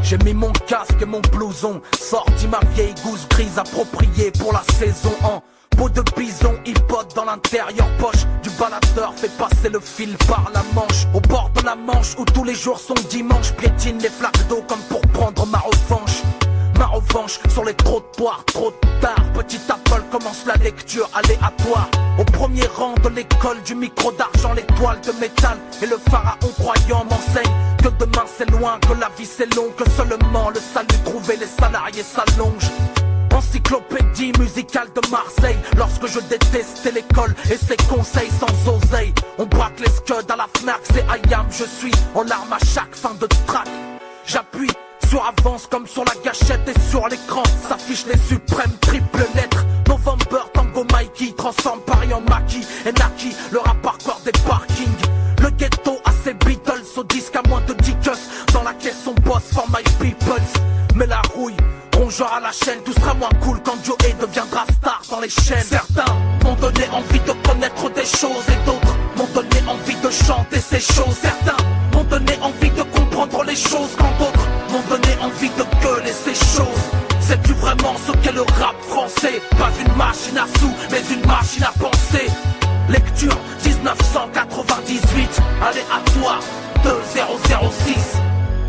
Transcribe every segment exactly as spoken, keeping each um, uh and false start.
J'ai mis mon casque et mon blouson, sorti ma vieille gousse grise appropriée pour la saison en peau de bison, hip-hop dans l'intérieur poche du baladeur, fait passer le fil par la manche. Au bord de la Manche où tous les jours sont dimanche, piétine les flaques d'eau comme pour prendre ma revanche. Ma revanche sur les trottoirs, trop tard. Petit Apple commence la lecture aléatoire. Au premier rang de l'école du micro d'argent, l'étoile de métal et le pharaon croyant m'enseigne que demain c'est loin, que la vie c'est long, que seulement le salut trouvé les salariés s'allonge. Encyclopédie musicale de Marseille, lorsque je détestais l'école et ses conseils sans oseille. On braque les scuds à la Fnac, c'est I am, je suis en larmes à chaque fin de track. J'appuie sur avance comme sur la gâchette et sur l'écran s'affichent les suprêmes triples lettres. November, Tango, Mikey, transforme Paris en maquis et Naki, le rap hardcore des parkings. Le ghetto a ses Beatles au disque à moins de dix cus. Dans la caisse on bosse for my peoples. Mais la rouille, rongeur à la chaîne, tout sera moins cool quand Joey deviendra star dans les chaînes. Certains m'ont donné envie de connaître des choses et d'autres m'ont donné envie de chanter ces choses. Certains m'ont donné envie de comprendre les choses quand d'autres m'ont donné envie de gueuler ces choses. Sais-tu vraiment ce qu'est le rap français? Pas une machine à sous, mais une machine à penser. Lecture dix-neuf cent quatre-vingt-dix-huit, aléatoire deux zéro zéro six.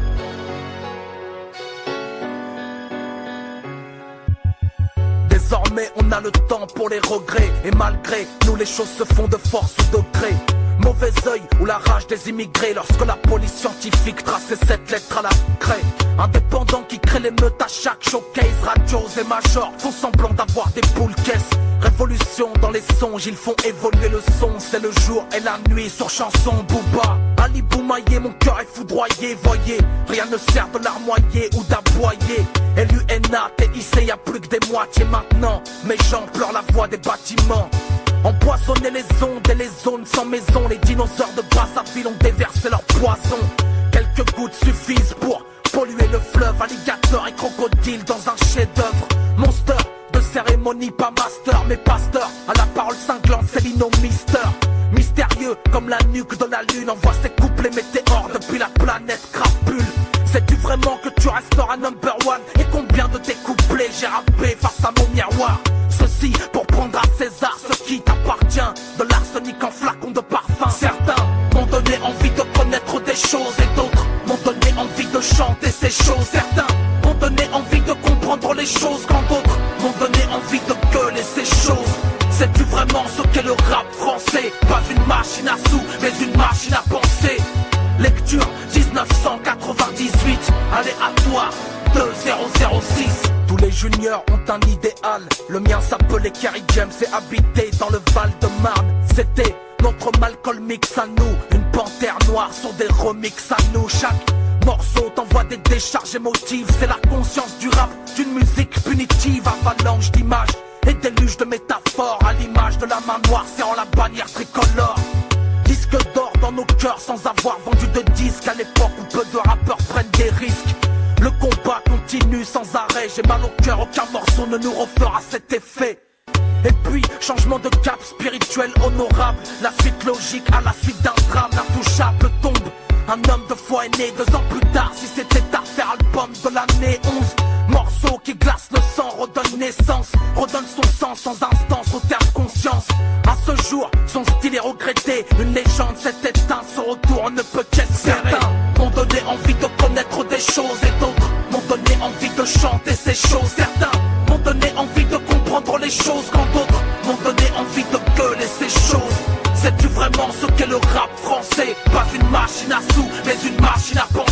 Désormais on a le temps pour les regrets. Et malgré nous les choses se font de force ou de gré. Mauvais œil ou la rage des immigrés lorsque la police scientifique traçait cette lettre à la craie. Indépendants qui créent les meutes à chaque showcase. Radios et majors font semblant d'avoir des boules caisses. Révolution dans les songes, ils font évoluer le son. C'est le jour et la nuit sur chanson Booba. Ali Boumaillé, mon cœur est foudroyé. Voyez, rien ne sert de larmoyer ou d'aboyer. L U N A, T I C, y'a plus que des moitiés maintenant. Mes gens pleurent la voix des bâtiments. Empoisonner les ondes et les zones sans maison. Les dinosaures de Brazzaville ont déversé leur poison. Quelques gouttes suffisent pour polluer le fleuve. Alligator et crocodile dans un chef-d'œuvre. Monster de cérémonie, pas master, mais pasteur. À la parole cinglante, c'est Lino Mister. Mystérieux comme la nuque de la lune. Envoie ses couplets météores depuis la planète crapule. Sais-tu vraiment que tu resteras number one? Et combien de tes couplets j'ai rappé face à mon miroir? Ceci pour prendre à César ce qui t'appartient. De l'arsenic en flacon de parfum. Certains m'ont donné envie de connaître des choses et d'autres m'ont donné envie de chanter ces choses. Certains m'ont donné envie de comprendre les choses quand d'autres m'ont donné envie de gueuler ces choses. Sais-tu vraiment ce qu'est le rap français? Pas une machine à sous, mais une machine à penser. Lecture dix-neuf cent quatre-vingt-dix-huit, aléatoire deux zéro zéro six. Tous les juniors ont un idéal. Le mien s'appelait Kerry James et habitait dans le Val-de-Marne. C'était notre Malcolm Mix à nous, une panthère noire sur des remixes à nous. Chaque morceau t'envoie des décharges émotives. C'est la conscience du rap, d'une musique punitive. Avalanche d'images et déluge de métaphores. À l'image de la main noire serrant la bannière tricolore. Disque d'or dans nos cœurs sans avoir vendu de disques. À l'époque où peu de rappeurs prennent des risques. Le combat continue sans arrêt. J'ai mal au cœur, aucun morceau ne nous refera cet effet. Et puis, changement de cap spirituel honorable. La suite logique à la suite d'un drame. L'intouchable tombe, un homme de foi est né. Deux ans plus tard, si c'était à faire album de l'année onze. Morceau qui glace le sang, redonne naissance. Redonne son sens sans instance au terme conscience. À ce jour, son style est regretté. Une légende s'est éteinte, son retour on ne peut qu'espérer. Certains m'ont donné envie de connaître des choses et d'autres m'ont donné envie de chanter ces choses. Certains m'ont donné envie de comprendre les choses quand d'autres m'ont donné envie de gueuler ces choses. Sais-tu vraiment ce qu'est le rap français? Pas une machine à sous, mais une machine à penser.